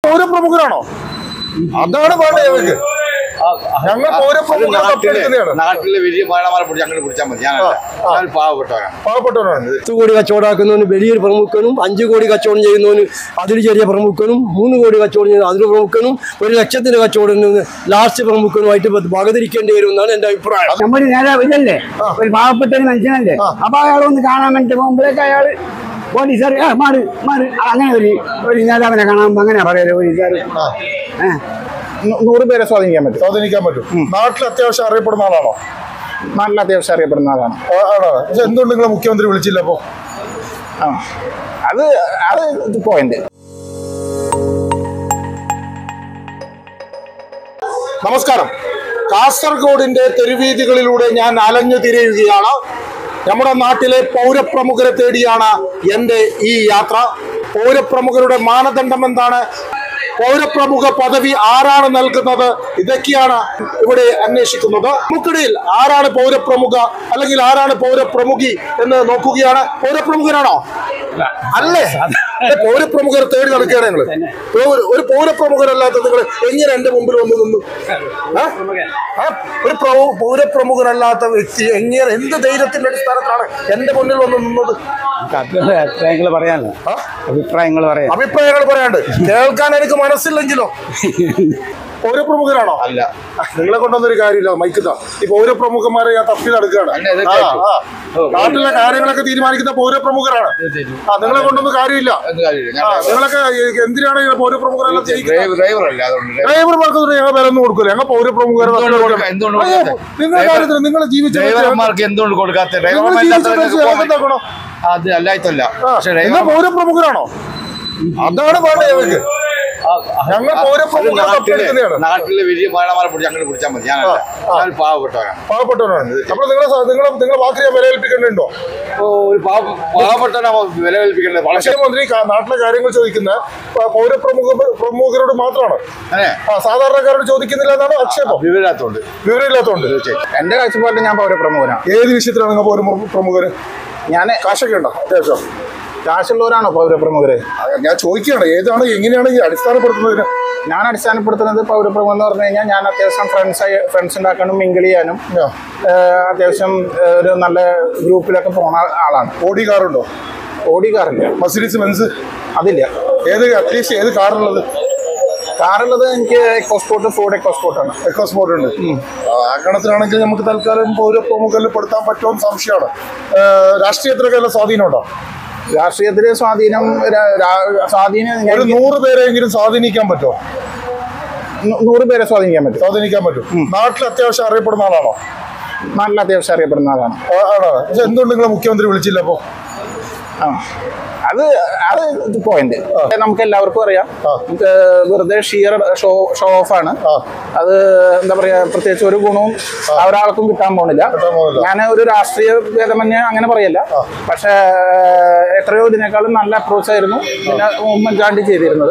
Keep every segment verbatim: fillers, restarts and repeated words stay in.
പൗരപ്രമുഖരാണോ? അതാണ് വേണ്ടത് ഞങ്ങൾക്ക്. ഞങ്ങൾ നാട്ടിലെ വലിയ മലയാളമാരെ പിടിച്ച് അങ്ങനെ പിടിച്ചാൽ മതി. ഞാൻ പാവപ്പെട്ടവരാണ്. പാവപ്പെട്ടവരാണ്. പത്ത് കോടി കച്ചവടമാക്കുന്നവന് വലിയൊരു പ്രമുഖനും, അഞ്ചു കോടി കച്ചവടം ചെയ്യുന്നവന് അതിൽ ചെറിയ പ്രമുഖനും, മൂന്ന് കോടി കച്ചവടം ചെയ്യുന്ന അതിൽ പ്രമുഖനും, ഒരു ലക്ഷത്തിന്റെ കച്ചവടം ലാസ്റ്റ് പ്രമുഖനുമായിട്ട് വകതിരിക്കേണ്ടി വരും എന്നാണ് എന്റെ അഭിപ്രായം. നമ്മൾ നേതാവ് ഇതല്ലേ, ഒരു പാവപ്പെട്ട ഒരു മനുഷ്യനല്ലേ, അപ്പൊ അയാളൊന്ന് കാണാൻ വേണ്ടിട്ട് പോകുമ്പോഴേക്ക് അയാള് പോലീസുകാർ മാറി മാറി അങ്ങനെ ഒരു ഒരു നേതാവിനെ കാണാൻ അങ്ങനെ പറയല്ലേ പോലീസുകാർ. നൂറ് പേരെ സ്വാധീനിക്കാൻ പറ്റും സ്വാധീനിക്കാൻ പറ്റും നാട്ടിൽ അത്യാവശ്യം അറിയപ്പെടുന്ന ആളാണോ? നാട്ടിൽ അത്യാവശ്യം അറിയപ്പെടുന്ന ആളാണ്. ആണോ? പക്ഷെ എന്തുകൊണ്ട് നിങ്ങളെ മുഖ്യമന്ത്രി വിളിച്ചില്ല അപ്പോ? ആ അത് അത് പോയിന്റ്. നമസ്കാരം. കാസർഗോഡിന്റെ തെരുവീതികളിലൂടെ ഞാൻ അലഞ്ഞു തിരിയുകയാണ്. നമ്മുടെ നാട്ടിലെ പൗരപ്രമുഖരെ തേടിയാണ് എൻ്റെ ഈ യാത്ര. പൗരപ്രമുഖരുടെ മാനദണ്ഡം എന്താണ്? പൗരപ്രമുഖ പദവി ആരാണ് നൽകുന്നത്? ഇതൊക്കെയാണ് ഇവിടെ അന്വേഷിക്കുന്നത്. നമുക്കിടയിൽ ആരാണ് പൗരപ്രമുഖ അല്ലെങ്കിൽ ആരാണ് പൗരപ്രമുഖി എന്ന് നോക്കുകയാണ്. പൗരപ്രമുഖരാണോ? അല്ലേ? പൗരപ്രമുഖർ തേടി നടക്കുകയാണ് ഞങ്ങള്. ഒരു പൗരപ്രമുഖരല്ലാത്ത നിങ്ങൾ എങ്ങനെ എന്റെ മുമ്പിൽ വന്ന് നിന്നു? ഒരു പൗരപ്രമുഖരല്ലാത്ത വ്യക്തി എങ്ങനെ, എന്ത് ധൈര്യത്തിന്റെ അടിസ്ഥാനത്തിലാണ് എന്റെ മുന്നിൽ വന്ന് നിന്നത്? അഭിപ്രായങ്ങൾ പറയാനോ? അഭിപ്രായങ്ങൾ പറയാം അഭിപ്രായങ്ങൾ പറയാണ്ട് കേൾക്കാൻ എനിക്ക് മനസ്സില്ലെങ്കിലോ? പൗരപ്രമുഖരാണോ? അല്ല. നിങ്ങളെ കൊണ്ടൊന്നൊരു കാര്യമില്ല. മൈക്കുതാ ഈ പൗരപ്രമുഖന്മാരെ ഞാൻ തപ്പി നടക്കുകയാണ്. നാട്ടിലെ കാര്യങ്ങളൊക്കെ തീരുമാനിക്കുന്ന പൗരപ്രമുഖരാണ്. ആ നിങ്ങളെ കൊണ്ടൊന്നും കാര്യമില്ല. നിങ്ങളൊക്കെ എന്തിനാണ് പൗരപ്രമുഖരെല്ലാം ഡ്രൈവർമാർക്ക് ഞങ്ങൾ വിലൊന്നും കൊടുക്കില്ല. ഞങ്ങൾ പൗരപ്രമുഖരെ നിങ്ങളുടെ കാര്യത്തിൽ നിങ്ങൾ ജീവിച്ച എന്തുകൊണ്ട് കൊടുക്കാത്ത അത് അല്ലായിട്ടല്ല. നിങ്ങൾ പൗരപ്രമുഖരാണോ? അതാണ് വേണ്ടത് ഞങ്ങൾക്ക്. ഞങ്ങൾ നാട്ടിലെ വലിയ മലയാളമാരെ പിടിച്ച് അങ്ങനെ പിടിച്ചാൽ മതി. ഞാൻ പാവപ്പെട്ടവരാണ്. പാവപ്പെട്ടവരാണ്. അപ്പോൾ നിങ്ങൾ നിങ്ങൾ നിങ്ങളെ വാക്കിനെ വിലകൽപ്പിക്കേണ്ടതുണ്ടോ? ഒരു പാവപ്പെട്ടവനെ വിലകൽപ്പിക്കേണ്ടത്. മുഖ്യമന്ത്രി നാട്ടിലെ കാര്യങ്ങൾ ചോദിക്കുന്ന പൗരപ്രമുഖ പ്രമുഖരോട് മാത്രമാണ്, സാധാരണക്കാരോട് ചോദിക്കുന്നില്ല എന്നാണ് ആക്ഷേപം. വിവരമില്ലാത്തതുകൊണ്ട് വിവരമില്ലാത്തതുകൊണ്ട് എന്റെ കാഴ്ചപ്പാടിൽ ഞാൻ പൗരപ്രമുഖനാണ്. ഏത് വിഷയത്തിലാണ് നിങ്ങൾ പൗരപ്രമുഖര്? ഞാൻ കാശൊക്കെ ഉണ്ടോ? അത്യാവശ്യം കാശുള്ളവരാണോ പൗരപ്രമുഖരെ? ഞാൻ ചോദിക്കുകയാണ് ഏതാണ്, എങ്ങനെയാണ് ഈ അടിസ്ഥാനപ്പെടുത്തുന്നതിന്? ഞാൻ അടിസ്ഥാനപ്പെടുത്തുന്നത് പൗരപ്രമുഖം എന്ന് പറഞ്ഞു കഴിഞ്ഞാൽ ഞാൻ അത്യാവശ്യം ഫ്രണ്ട്സ് ഫ്രണ്ട്സ് ഉണ്ടാക്കാനും മിങ്കിൾ ചെയ്യാനും അത്യാവശ്യം ഒരു നല്ല ഗ്രൂപ്പിലൊക്കെ പോണ ആളാണ്. ഓടി കാറുണ്ടോ? ഓടി കാറില്ല. മെർസിഡീസ് ബെൻസ് അതില്ല. ഏത് അറ്റ്ലീസ്റ്റ് ഏത് കാറുള്ളത്? കാറുള്ളത് എനിക്ക് എക്കോസ്പോർട്ട്, ഫോർഡ് എക്കോസ്പോർട്ടാണ്. എക്കോസ്പോർട്ട് ഉണ്ട്. ആ ഗണത്തിലാണെങ്കിൽ നമുക്ക് തൽക്കാലം പൗരപ്രമുഖരിൽ പെടുത്താൻ പറ്റുമെന്ന് സംശയമാണ്. രാഷ്ട്രീയത്തിലൊക്കെ നല്ല സ്വാധീനമുണ്ടോ? രാഷ്ട്രീയത്തിലെ സ്വാധീനം സ്വാധീനം ഒരു നൂറ് പേരെങ്കിലും സ്വാധീനിക്കാൻ പറ്റുമോ? നൂറ് പേരെ സ്വാധീനിക്കാൻ പറ്റും സ്വാധീനിക്കാൻ പറ്റും നാട്ടിൽ അത്യാവശ്യം അറിയപ്പെടുന്ന ആളാണോ? നാട്ടിൽ അത്യാവശ്യം അറിയപ്പെടുന്ന ആളാണ്. ആണോ? പക്ഷെ എന്തുകൊണ്ട് നിങ്ങളെ മുഖ്യമന്ത്രി വിളിച്ചില്ല അപ്പോ? ആ അത് അത് പോയിന്റ്. നമുക്ക് എല്ലാവർക്കും അറിയാം, വെറുതെ ഷിയർ ഷോ ഷോ ഓഫ് ആണ്. അത് എന്താ പറയാ, പ്രത്യേകിച്ച് ഒരു ഗുണവും ഒരാൾക്കും കിട്ടാൻ പോകുന്നില്ല. ഞാൻ ഒരു രാഷ്ട്രീയ ഭേദമന്യേ അങ്ങനെ പറയല്ല. പക്ഷെ എത്രയോ ഇതിനേക്കാളും നല്ല അപ്രോച്ച് ആയിരുന്നു പിന്നെ ഉമ്മൻചാണ്ടി ചെയ്തിരുന്നത്.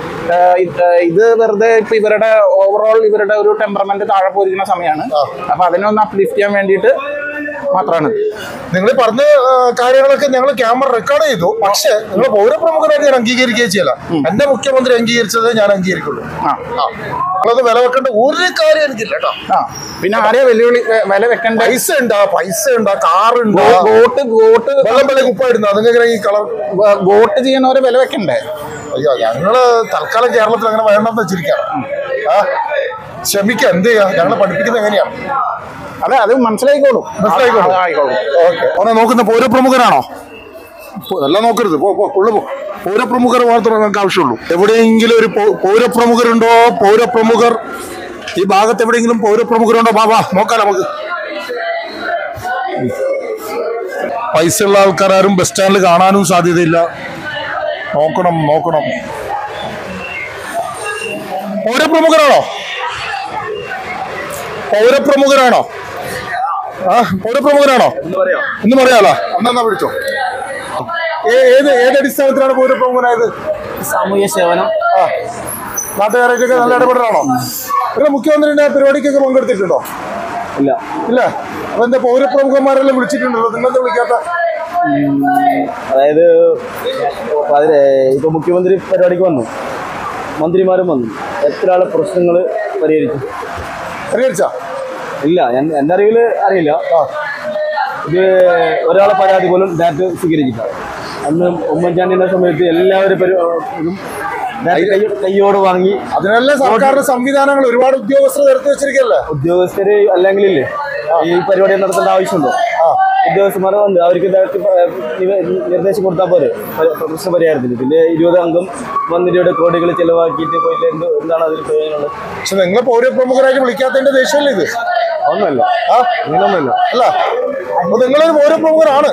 ഇത് വെറുതെ ഇപ്പൊ ഇവരുടെ ഓവറോൾ ഇവരുടെ ഒരു ടെമ്പറമെന്റ് താഴെ പോയിരിക്കുന്ന സമയമാണ്. അപ്പൊ അതിനെ ഒന്ന് അപ്ലിഫ്റ്റ് ചെയ്യാൻ വേണ്ടിയിട്ട് മാത്രമാണ്. നിങ്ങൾ പറഞ്ഞ കാര്യങ്ങളൊക്കെ ഞങ്ങൾ ക്യാമറ റെക്കോർഡ് ചെയ്തു. പക്ഷെ നിങ്ങൾ പൗരപ്രമുഖരായിട്ട് ഞാൻ അംഗീകരിക്കുകയും ചെയ്യില്ല. എന്റെ മുഖ്യമന്ത്രി അംഗീകരിച്ചത് ഞാൻ അംഗീകരിക്കുള്ളൂ. അത് വില വെക്കേണ്ട ഒരു കാര്യം എനിക്കില്ല കേട്ടോ. പിന്നെ ആരെയാ വെല്ലുവിളി വില വെക്കേണ്ട? പൈസ ഉണ്ടാ പൈസ ഉണ്ടാ കാറുണ്ടോ? വോട്ട് വോട്ട് വെള്ളം വില കുപ്പായിരുന്നു. അതെങ്ങനെ ഈ കളർ വോട്ട് ചെയ്യുന്നവരെ വില വെക്കണ്ടേ? അയ്യോ, ഞങ്ങള് തൽക്കാലം കേരളത്തിൽ അങ്ങനെ വേണ്ടെന്ന് വെച്ചിരിക്കുകയാണ്. ആ ക്ഷമിക്കാം, എന്ത് ചെയ്യാം, ഞങ്ങളെ പഠിപ്പിക്കുന്നത് എങ്ങനെയാണ്? അതെ, അത് മനസ്സിലായിക്കോളും മനസ്സിലായിക്കോളും ആയിക്കോളും. ഓക്കെ. അവനെ നോക്കുന്ന പൗരപ്രമുഖരാണോ? എല്ലാം നോക്കരുത്, പോ ഉള്ളു പോ. പൗരപ്രമുഖർ മാത്രമേ നമുക്ക് ആവശ്യമുള്ളൂ. എവിടെയെങ്കിലും ഒരു പൗരപ്രമുഖരുണ്ടോ? പൗരപ്രമുഖർ ഈ ഭാഗത്ത് എവിടെയെങ്കിലും പൗരപ്രമുഖരുണ്ടോ? ബാബാ നോക്കാം നമുക്ക്. പൈസ ഉള്ള ആൾക്കാരും ബസ് സ്റ്റാൻഡിൽ കാണാനും സാധ്യതയില്ല. നോക്കണം നോക്കണം. പൗരപ്രമുഖരാണോ? പൗരപ്രമുഖരാണോ? ആ പൗരപ്രമുഖരാണോ എന്ന് പറയാലോ. എന്നാ വിളിച്ചോ. ഏത് ഏത് അടിസ്ഥാനത്തിലാണ് പൗരപ്രമുഖനായത്? സാമൂഹ്യ സേവനം. ആ നാട്ടുകാരൊക്കെ നല്ല ഇടപെടലാണോ? ഇവിടെ മുഖ്യമന്ത്രിയുടെ പരിപാടിക്കൊക്കെ പങ്കെടുത്തിട്ടുണ്ടോ? ഇല്ല. ഇല്ല. അപ്പൊ എന്താ പൗരപ്രമുഖന്മാരെല്ലാം വിളിച്ചിട്ടുണ്ടല്ലോ, നിങ്ങളെന്താ വിളിക്കാത്ത? അതായത് ഇപ്പൊ മുഖ്യമന്ത്രി പരിപാടിക്ക് വന്നു. മന്ത്രിമാരും വന്നു. എത്ര ആളെ പ്രശ്നങ്ങൾ പരിഹരിച്ചു? പരിഹരിച്ചാ ഇല്ല, എൻ്റെ അറിവിൽ അറിയില്ല. ഇത് ഒരാളെ പരാതി പോലും ഡാറ്റ് സ്വീകരിച്ചില്ല. അന്ന് ഉമ്മൻചാണ്ടിന്റെ സമയത്ത് എല്ലാവരും കയ്യോട് വാങ്ങി. അതിനെല്ലാം സർക്കാരിന്റെ സംവിധാനങ്ങൾ ഒരുപാട് ഉദ്യോഗസ്ഥർ നിരത്തി വെച്ചിരിക്കല്ലേ. ഉദ്യോഗസ്ഥര് അല്ലെങ്കിലില്ലേ ഈ പരിപാടി നടത്തേണ്ട ആവശ്യമുണ്ടോ? ഉദ്യോഗസ്ഥന്മാരെ വന്ന് അവർക്ക് നിർദ്ദേശം കൊടുത്താൽ പോരെ പ്രശ്ന പരിഹാരത്തിന്. പിന്നെ ഇരുപത് അംഗം വന്നിട്ട് കോടികൾ ചെലവാക്കിയിട്ട് പോയിട്ട് എന്ത് എന്താണ് അതിൽ പ്രയോജനമുള്ളത്? പക്ഷെ നിങ്ങളെ പൗരപ്രമുഖരായിട്ട് വിളിക്കാത്തതിന്റെ ദേഷ്യമല്ലേ ഇത്? ഒന്നുമല്ല, ആ അങ്ങനൊന്നുമല്ല. അല്ല, അപ്പൊ നിങ്ങളൊരു പൗരപ്രമുഖരാണ്.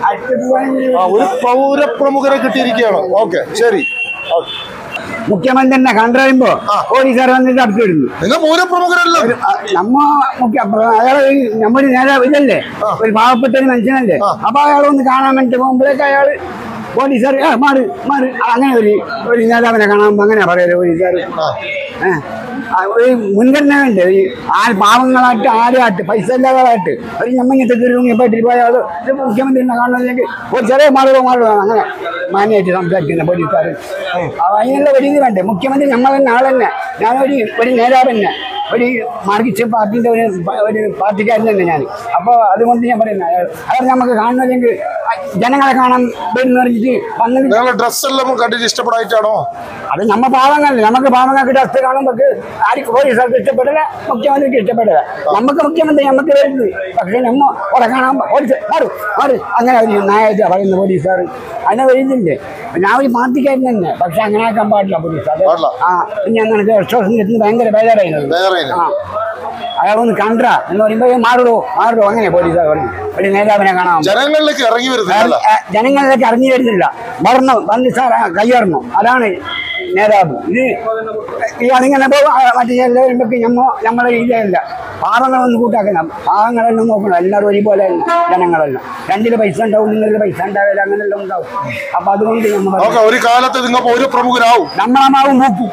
ആ, ഒരു പൗരപ്രമുഖരെ കിട്ടിയിരിക്കുകയാണ്. ഓക്കെ, ശരി. മുഖ്യമന്ത്രിനെ കണ്ടുകഴിയുമ്പോ പോലീസുകാർ വന്നിട്ട് അടുത്തിടുന്നു. നിങ്ങൾ പൗരപ്രമുഖരല്ലോ. നമ്മ മുഖ്യ അയാള് നമ്മുടെ നേതാവ് ഇതല്ലേ, ഒരു പാവപ്പെട്ട ഒരു മനുഷ്യനല്ലേ. അപ്പൊ അയാളൊന്ന് കാണാൻ വേണ്ടി പോകുമ്പോഴേക്ക് അയാള് പോലീസുകാർ മാറി മാറി അങ്ങനെ ഒരു ഒരു നേതാവിനെ കാണാൻ അങ്ങനെ പറയല്ലോ പോലീസുകാർ. ഏഹ് ഒരു മുൻഗണന വേണ്ട. ഈ ആ പാവങ്ങളായിട്ട് ആരായിട്ട് പൈസ ഇല്ലാതായിട്ട് ഒരു ഞമ്മങ്ങത്തെ തിരുവങ്ങിപ്പെട്ടിട്ട് പോയാൽ ഇത് മുഖ്യമന്ത്രിനെ കാണുന്നില്ലെങ്കിൽ പോലീസുകാരെ മാറുക മാറുക അങ്ങനെ മാന്യമായിട്ട് സംസാരിക്കുന്ന പോലീസുകാർ. അതിനുള്ള ഒരു ഇത് വേണ്ടേ? മുഖ്യമന്ത്രി നമ്മൾ തന്നെ ആൾ തന്നെ, ഞാനൊരു ഒരു നേതാവ് തന്നെ, ഒരു മാർക്സിസ്റ്റ് പാർട്ടിൻ്റെ ഒരു ഒരു പാർട്ടിക്കാരൻ തന്നെ ഞാൻ. അപ്പോൾ അതുകൊണ്ട് ഞാൻ പറയുന്നത് അയാൾ നമുക്ക് കാണുന്നില്ലെങ്കിൽ ജനങ്ങളെ കാണാൻ വരുന്ന പറഞ്ഞിട്ട് വന്നിട്ട് ഡ്രസ് എല്ലാം കണ്ടിട്ട് ഇഷ്ടപ്പെടായിട്ടാണോ? അത് നമ്മ പാവങ്ങളല്ലേ, നമുക്ക് പാവങ്ങൾക്ക് ഡ്രസ് കാണുമ്പോൾ ആർക്ക് പോലീസുകാർക്ക് ഇഷ്ടപ്പെടില്ല, മുഖ്യമന്ത്രിക്ക് ഇഷ്ടപ്പെടില്ല. നമുക്ക് മുഖ്യമന്ത്രി നമുക്ക് വരുന്നത്. പക്ഷേ നമ്മ അവിടെ കാണാൻ പോലീസ് മാറും മാറും അങ്ങനെ ഒരു നായായിട്ട് പറയുന്ന പോലീസുകാർ അതിനെ വരുന്നില്ലേ. ഞാൻ ഒരു പാർട്ടിക്കാരൻ തന്നെ, പക്ഷെ അങ്ങനെ ആക്കാൻ പാടില്ല പോലീസ്. അത് ആ ഞാൻ നിനക്ക് വിശ്വാസം കിട്ടുന്നത് ഭയങ്കര ബേജാറായിരുന്നു. ആ അയാളൊന്ന് കണ്ടാ എന്ന് പറയുമ്പോ മാറുടോ മാറുടോ അങ്ങനെ പോലീസുകാർ പറഞ്ഞു. ഒരു നേതാവിനെ കാണാം. ജനങ്ങളിലേക്ക് ഇറങ്ങി വരുന്നില്ല, ജനങ്ങളിലേക്ക് ഇറങ്ങി വരുന്നില്ല. വരണം വന്ന് സാർ കയ്യേറണം, അതാണ് നേതാവ്. ഇത് ഇയാളിങ്ങനെ പോകും മറ്റേ വരുമ്പോ നമ്മ നമ്മളെ രീതിയല്ല. പാവങ്ങളൊന്നും കൂട്ടാക്കണം, പാവങ്ങളെല്ലാം നോക്കണം. എല്ലാവരും ഒരുപോലെ ജനങ്ങളെല്ലാം രണ്ടില് പൈസ ഉണ്ടാവും, നിങ്ങളുടെ പൈസ ഉണ്ടാവില്ല, അങ്ങനെല്ലാം ഉണ്ടാവും. അപ്പൊ അതുകൊണ്ട് നമ്മൾ ഒരു കാലത്ത് നിങ്ങൾ പൗരപ്രമുഖരാവും. നമ്മളെ മാവും പൂക്കും.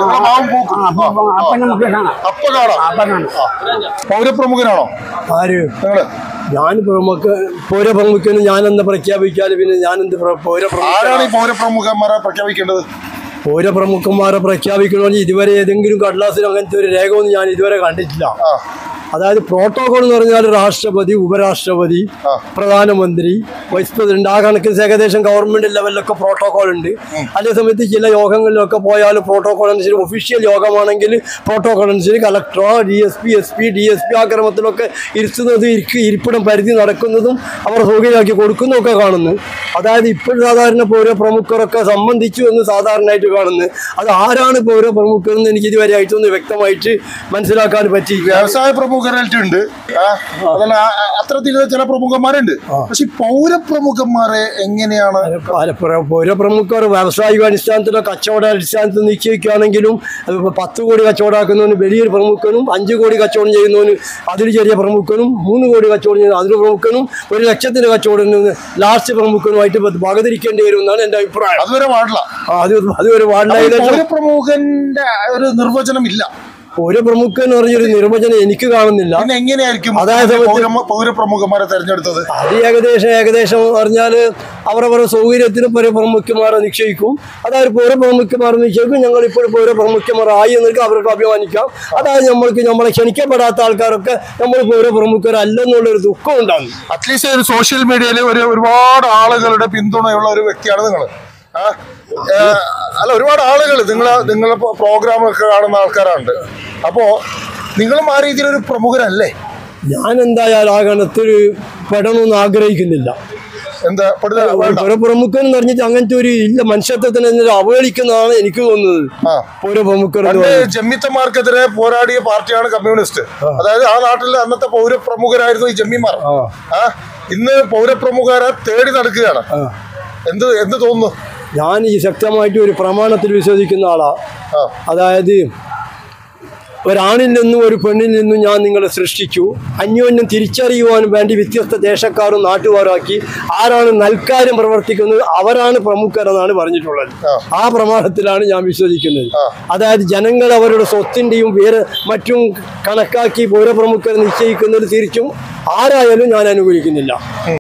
അപ്പൊ നമുക്ക് കാണാം, അപ്പൊ കാണാം. അപ്പൊ കാണാം. പൗരപ്രമുഖനാണോ ആര്? നിങ്ങള്? ഞാൻ പ്രമുഖ പൗരപ്രമുഖനും ഞാനെന്താ പ്രഖ്യാപിക്കാതെ പിന്നെ ഞാനെന്ത് ആരാണ് ഈ പൗരപ്രമുഖന്മാരെ പ്രഖ്യാപിക്കേണ്ടത്? പൗരപ്രമുഖന്മാരെ പ്രഖ്യാപിക്കണമെങ്കിൽ ഇതുവരെ ഏതെങ്കിലും കടലാസിൽ അങ്ങനത്തെ ഒരു രേഖ ഒന്നും ഞാൻ ഇതുവരെ കണ്ടിട്ടില്ല. അതായത് പ്രോട്ടോകോൾ എന്ന് പറഞ്ഞാൽ രാഷ്ട്രപതി, ഉപരാഷ്ട്രപതി, പ്രധാനമന്ത്രി, വൈസ് പ്രസിഡന്റ്, ആ കണക്കിന് ഏകദേശം ഗവൺമെന്റ് ലെവലിലൊക്കെ പ്രോട്ടോകോൾ ഉണ്ട്. അതേ സമയത്ത് ചില യോഗങ്ങളിലൊക്കെ പോയാൽ പ്രോട്ടോകോൾ അനുസരിച്ച് ഒഫീഷ്യൽ യോഗമാണെങ്കിൽ പ്രോട്ടോകോൾ അനുസരിച്ച് കളക്ടറോ D S P S P D S P ആ ക്രമത്തിലൊക്കെ ഇരുത്തുന്നതും ഇരിക്കും ഇരിപ്പിടം പരിധി നടക്കുന്നതും അവർ സൗകര്യമാക്കി കൊടുക്കുന്നതൊക്കെ കാണുന്നു. അതായത് ഇപ്പോൾ സാധാരണ പൗരപ്രമുഖരൊക്കെ സംബന്ധിച്ചു എന്ന് സാധാരണയായിട്ട് കാണുന്നു. അത് ആരാണ് പൗരപ്രമുഖരെന്ന് എനിക്ക് ഇതുവരെ ആയിട്ടൊന്ന് വ്യക്തമായിട്ട് മനസ്സിലാക്കാൻ പറ്റി. വ്യവസായ പ്രമുഖ ഉണ്ട്, അതല്ല അത്തരത്തിൽ ചില പ്രമുഖന്മാരുണ്ട്. പക്ഷെ പൗരപ്രമുഖന്മാരെ എങ്ങനെയാണ്? പൗരപ്രമുഖർ വ്യാവസായിക അടിസ്ഥാനത്തിലോ കച്ചവട അടിസ്ഥാനത്തിൽ നിശ്ചയിക്കുകയാണെങ്കിലും പത്ത് കോടി കച്ചവടമാക്കുന്നവന് വലിയൊരു പ്രമുഖനും, അഞ്ച് കോടി കച്ചവടം ചെയ്യുന്നവന് അതിൽ ചെറിയ പ്രമുഖനും, മൂന്ന് കോടി കച്ചവടം ചെയ്യുന്ന അതിൽ പ്രമുഖനും, ഒരു ലക്ഷത്തിന്റെ കച്ചവടം ലാസ്റ്റ് പ്രമുഖനുമായിട്ട് വകതിരിക്കേണ്ടി വരും എന്നാണ് എന്റെ അഭിപ്രായം. അതുവരെ പാടില്ല. അത് അതുവരെ പാടില്ല. പൗരപ്രമുഖന്റെ ഒരു നിർവചനം ഇല്ല. പൗരപ്രമുഖൻ എന്ന് പറഞ്ഞൊരു നിർവചനം എനിക്ക് കാണുന്നില്ല. എങ്ങനെയായിരിക്കും അതായത് പൗരപ്രമുഖന്മാരെ തെരഞ്ഞെടുത്തത്? അത് ഏകദേശം ഏകദേശം പറഞ്ഞാൽ അവരവരുടെ സൗകര്യത്തിന് പൗരപ്രമുഖന്മാരെ നിശ്ചയിക്കും. അതായത് പൗരപ്രമുഖന്മാരെ നിശ്ചയിക്കും. ഞങ്ങൾ ഇപ്പോൾ പൗരപ്രമുഖന്മാരായി എന്നൊക്കെ അവർക്ക് അഭിമാനിക്കാം. അതായത് നമ്മൾക്ക് നമ്മളെ ക്ഷണിക്കപ്പെടാത്ത ആൾക്കാരൊക്കെ നമ്മൾ പൗരപ്രമുഖരല്ലെന്നുള്ളൊരു ദുഃഖം ഉണ്ടാകും. അറ്റ്ലീസ്റ്റ് ഒരു സോഷ്യൽ മീഡിയയിൽ ഒരു ഒരുപാട് ആളുകളുടെ പിന്തുണയുള്ള ഒരു വ്യക്തിയാണ് നിങ്ങൾ. അല്ല, ഒരുപാട് ആളുകൾ നിങ്ങളെ നിങ്ങളെ പ്രോഗ്രാമൊക്കെ കാണുന്ന ആൾക്കാരുണ്ട്. അപ്പോ നിങ്ങളും ആ രീതിയിലൊരു പ്രമുഖരല്ലേ? ഞാൻ എന്തായാലും ആ ഗണത്തിൽ പെടണമെന്ന് ആഗ്രഹിക്കുന്നില്ല. എന്താ പൗരപ്രമുഖൻ എന്ന് പറഞ്ഞിട്ട് അങ്ങനത്തെ ഒരു ഇല്ല, മനുഷ്യത്വത്തിന് അവഹേളിക്കുന്നതാണ് എനിക്ക് തോന്നുന്നത്. പൗരപ്രമുഖർ ജമ്മിത്തന്മാർക്കെതിരെ പോരാടിയ പാർട്ടിയാണ് കമ്മ്യൂണിസ്റ്റ്. അതായത് ആ നാട്ടിലെ അന്നത്തെ പൗരപ്രമുഖരായിരുന്നു ഈ ജമ്മിമാർ. ആ ഇന്ന് പൗരപ്രമുഖരെ തേടി നടക്കുകയാണ്. എന്ത് എന്ത് തോന്നുന്നു? ഞാൻ ഈ ശക്തമായിട്ട് ഒരു പ്രമാണത്തിൽ വിശ്വസിക്കുന്ന ആളാ. അതായത് ഒരാണിൽ നിന്നും ഒരു പെണ്ണിൽ നിന്നും ഞാൻ നിങ്ങളെ സൃഷ്ടിച്ചു, അന്യോന്യം തിരിച്ചറിയുവാനും വേണ്ടി വ്യത്യസ്ത ദേശക്കാരും നാട്ടുകാരാക്കി. ആരാണ് നൽകാര്യം പ്രവർത്തിക്കുന്നത് അവരാണ് പ്രമുഖരെന്നാണ് പറഞ്ഞിട്ടുള്ളത്. ആ പ്രമാണത്തിലാണ് ഞാൻ വിശ്വസിക്കുന്നത്. അതായത് ജനങ്ങൾ അവരുടെ സ്വത്തിൻ്റെയും വേറെ മറ്റും കണക്കാക്കി പൗരപ്രമുഖരെ നിശ്ചയിക്കുന്നത് തിരിച്ചും ആരായാലും ഞാൻ അനുകൂലിക്കുന്നില്ല.